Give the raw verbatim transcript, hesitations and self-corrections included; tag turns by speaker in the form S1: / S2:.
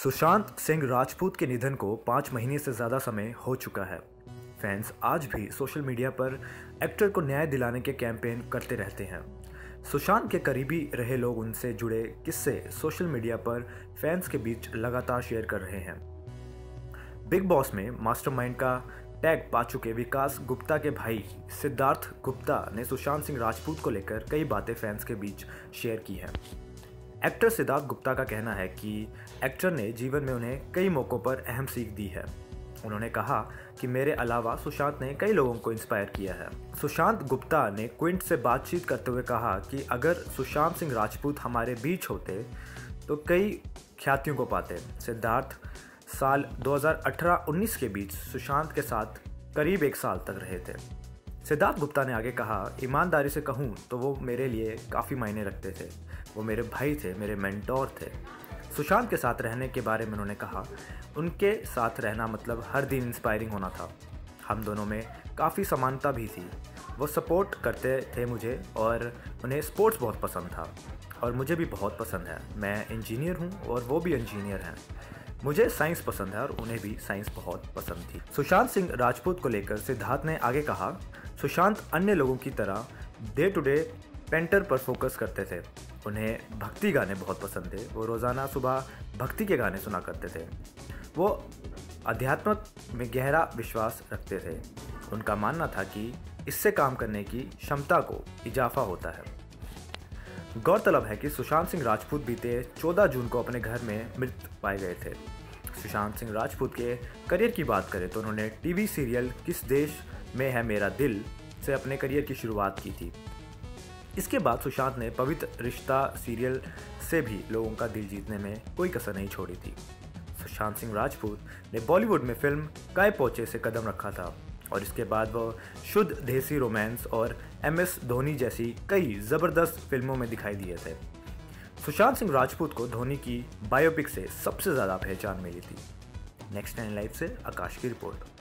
S1: सुशांत सिंह राजपूत के निधन को पाँच महीने से ज़्यादा समय हो चुका है। फैंस आज भी सोशल मीडिया पर एक्टर को न्याय दिलाने के कैंपेन करते रहते हैं। सुशांत के करीबी रहे लोग उनसे जुड़े किस्से सोशल मीडिया पर फैंस के बीच लगातार शेयर कर रहे हैं। बिग बॉस में मास्टरमाइंड का टैग पा चुके विकास गुप्ता के भाई सिद्धार्थ गुप्ता ने सुशांत सिंह राजपूत को लेकर कई बातें फैंस के बीच शेयर की हैं। एक्टर सिद्धार्थ गुप्ता का कहना है कि एक्टर ने जीवन में उन्हें कई मौक़ों पर अहम सीख दी है। उन्होंने कहा कि मेरे अलावा सुशांत ने कई लोगों को इंस्पायर किया है। सुशांत गुप्ता ने क्विंट से बातचीत करते हुए कहा कि अगर सुशांत सिंह राजपूत हमारे बीच होते तो कई ख्यातियों को पाते। सिद्धार्थ साल दो हज़ार अठारह उन्नीस के बीच सुशांत के साथ करीब एक साल तक रहे थे। सिद्धार्थ गुप्ता ने आगे कहा, ईमानदारी से कहूँ तो वो मेरे लिए काफ़ी मायने रखते थे। वो मेरे भाई थे, मेरे मेंटोर थे। सुशांत के साथ रहने के बारे में उन्होंने कहा, उनके साथ रहना मतलब हर दिन इंस्पायरिंग होना था। हम दोनों में काफ़ी समानता भी थी। वो सपोर्ट करते थे मुझे और उन्हें स्पोर्ट्स बहुत पसंद था और मुझे भी बहुत पसंद है। मैं इंजीनियर हूँ और वो भी इंजीनियर हैं। मुझे साइंस पसंद है और उन्हें भी साइंस बहुत पसंद थी। सुशांत सिंह राजपूत को लेकर सिद्धार्थ ने आगे कहा, सुशांत अन्य लोगों की तरह डे टू डे पेंटर पर फोकस करते थे। उन्हें भक्ति गाने बहुत पसंद थे। वो रोज़ाना सुबह भक्ति के गाने सुना करते थे। वो अध्यात्म में गहरा विश्वास रखते थे। उनका मानना था कि इससे काम करने की क्षमता को इजाफा होता है। गौरतलब है कि सुशांत सिंह राजपूत बीते चौदह जून को अपने घर में मृत पाए गए थे। सुशांत सिंह राजपूत के करियर की बात करें तो उन्होंने टीवी सीरियल किस देश में है मेरा दिल से अपने करियर की शुरुआत की थी। इसके बाद सुशांत ने पवित्र रिश्ता सीरियल से भी लोगों का दिल जीतने में कोई कसर नहीं छोड़ी थी। सुशांत सिंह राजपूत ने बॉलीवुड में फिल्म काय पहुंचे से कदम रखा था और इसके बाद वह शुद्ध देसी रोमांस और एम एस धोनी जैसी कई ज़बरदस्त फिल्मों में दिखाई दिए थे। सुशांत सिंह राजपूत को धोनी की बायोपिक से सबसे ज़्यादा पहचान मिली थी। नेक्स्ट नाइन लाइव से आकाश की रिपोर्ट।